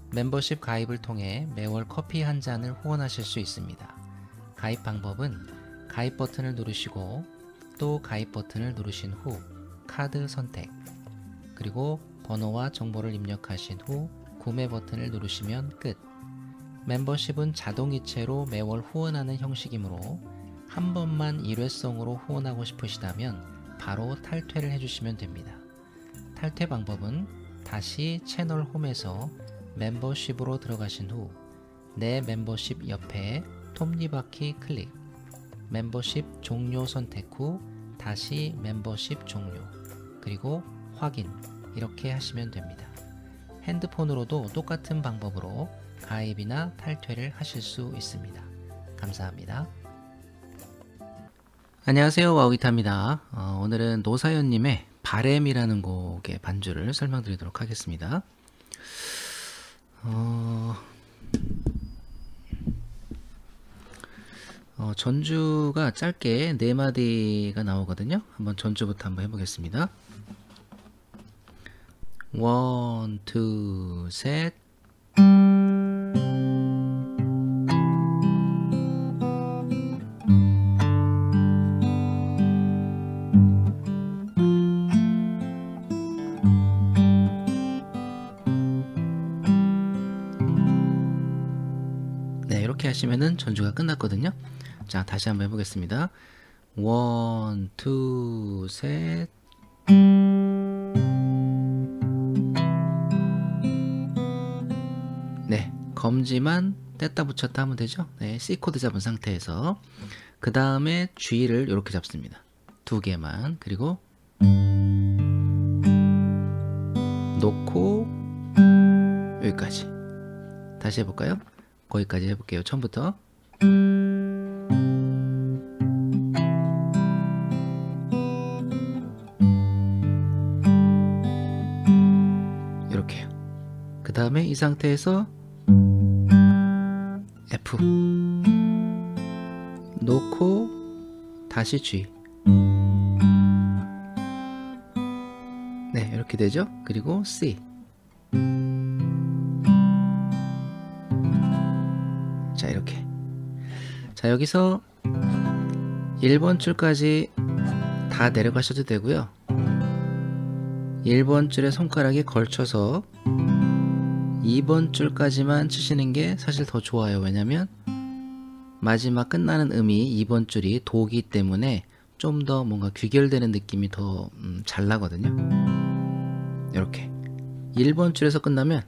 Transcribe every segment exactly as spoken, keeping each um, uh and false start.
멤버십 가입을 통해 매월 커피 한 잔을 후원하실 수 있습니다. 가입 방법은 가입 버튼을 누르시고 또 가입 버튼을 누르신 후 카드 선택, 그리고 번호와 정보를 입력하신 후 구매 버튼을 누르시면 끝. 멤버십은 자동이체로 매월 후원하는 형식이므로 한 번만 일회성으로 후원하고 싶으시다면 바로 탈퇴를 해주시면 됩니다. 탈퇴 방법은 다시 채널 홈에서 멤버십으로 들어가신 후 내 멤버십 옆에 톱니바퀴 클릭, 멤버십 종료 선택 후 다시 멤버십 종료, 그리고 확인, 이렇게 하시면 됩니다. 핸드폰으로도 똑같은 방법으로 가입이나 탈퇴를 하실 수 있습니다. 감사합니다. 안녕하세요, 와우기타입니다. 어, 오늘은 노사연님의 바램이라는 곡의 반주를 설명드리도록 하겠습니다. 어, 어, 전주가 짧게 네 마디가 나오거든요. 한번 전주부터 한번 해보겠습니다. 원, 투, 셋. 네, 이렇게 하시면은 전주가 끝났거든요. 자, 다시 한번 해보겠습니다. 원, 투, 셋. 네, 검지만 뗐다 붙였다 하면 되죠. 네, C 코드 잡은 상태에서 그 다음에 G를 이렇게 잡습니다. 두 개만. 그리고 놓고 여기까지. 다시 해볼까요? 거기까지 해볼게요. 처음부터. 이렇게요. 그 다음에 이 상태에서 F 놓고 다시 G. 네, 이렇게 되죠. 그리고 C. 자, 이렇게. 자, 여기서 일 번 줄까지 다 내려가셔도 되고요. 일 번 줄에 손가락에 걸쳐서 이 번 줄까지만 치시는 게 사실 더 좋아요. 왜냐면 마지막 끝나는 음이 이 번 줄이 도기 때문에 좀 더 뭔가 귀결되는 느낌이 더 잘 음, 나거든요. 이렇게 일 번 줄에서 끝나면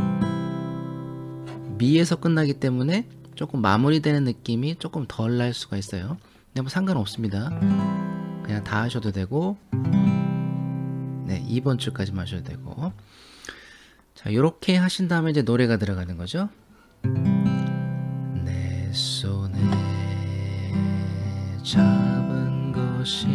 미에서 끝나기 때문에 조금 마무리되는 느낌이 조금 덜 날 수가 있어요. 근데 뭐 상관없습니다. 그냥 다 하셔도 되고, 네, 이 번 줄까지만 하셔도 되고. 자, 요렇게 하신 다음에 이제 노래가 들어가는 거죠. 내 손에 잡은 것이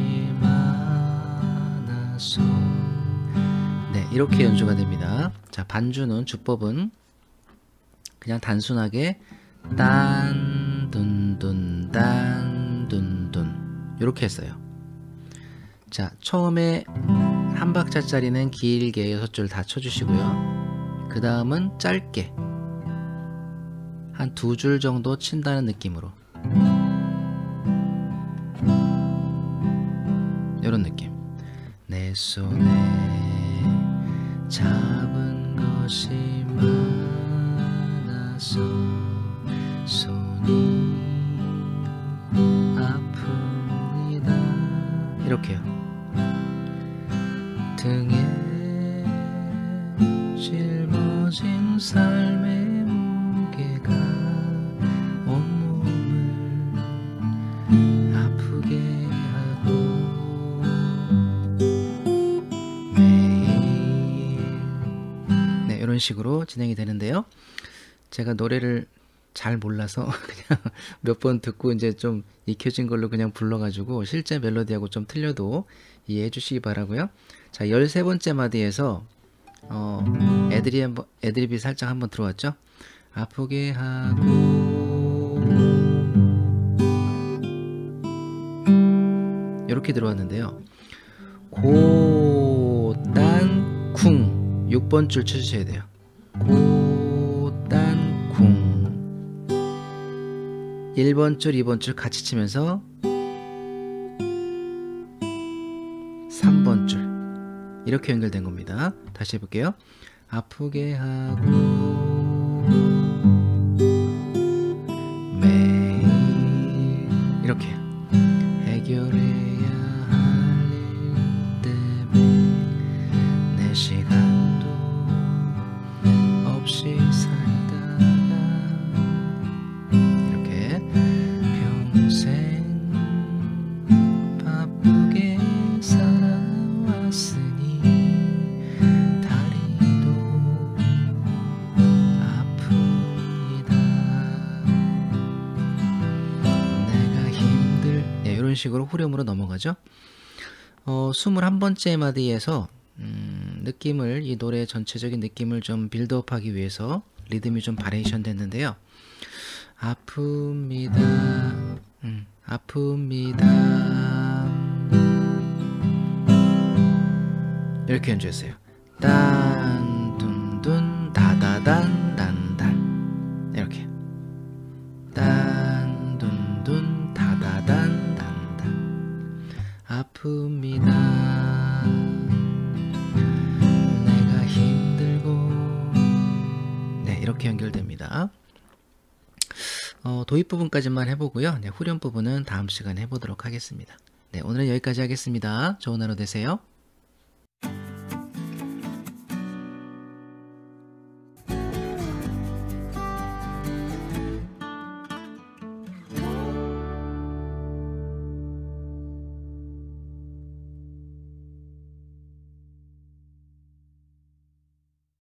많아서. 네, 이렇게 연주가 됩니다. 자, 반주는 주법은 그냥 단순하게 딴, 둔, 둔, 딴, 둔, 둔 이렇게 했어요. 자, 처음에 한 박자짜리는 길게 여섯 줄 다 쳐주시고요. 그 다음은 짧게 한 두 줄 정도 친다는 느낌으로, 이런 느낌. 내 손에 잡은 것이 많아서 손이 아픕니다. 이렇게요. 등에 짊어진 삶의 무게가 온몸을 아프게 하고 매일. 네, 이런 식으로 진행이 되는데요. 제가 노래를 잘 몰라서 그냥 몇 번 듣고 이제 좀 익혀진 걸로 그냥 불러가지고 실제 멜로디하고 좀 틀려도 이해해 주시기 바라고요. 자, 열세 번째 마디에서 어, 애드립 한번, 애드립이 살짝 한번 들어왔죠. 아프게 하고 이렇게 들어왔는데요. 고, 단, 쿵 육 번 줄 쳐주셔야 돼요. 고, 일 번 줄, 이 번 줄 같이 치면서 삼 번 줄 이렇게 연결된 겁니다. 다시 해볼게요. 아프게 하고 매일 이렇게 해결해야 할 일 때문에 내 시간도 없이 살다가 이렇게 평생 바쁘게 살아왔으니 다리도 아픕니다. 내가 힘들 네, 이런 식으로 후렴으로 넘어가죠. 어, 스물한 번째 마디에서 음, 느낌을 이 노래 전체적인 느낌을 좀 빌드업하기 위해서 리듬이 좀 바리에이션 됐는데요. 아픕니다. 음, 아픕니다. 이렇게 연주했어요. 딴 둔둔 다다단 단단 이렇게 딴 둔둔 다다단 단단 아픕니다. 내가 힘들고 네 이렇게 연결됩니다. 어, 도입 부분까지만 해보고요. 네, 후렴 부분은 다음 시간에 해보도록 하겠습니다. 네, 오늘은 여기까지 하겠습니다. 좋은 하루 되세요.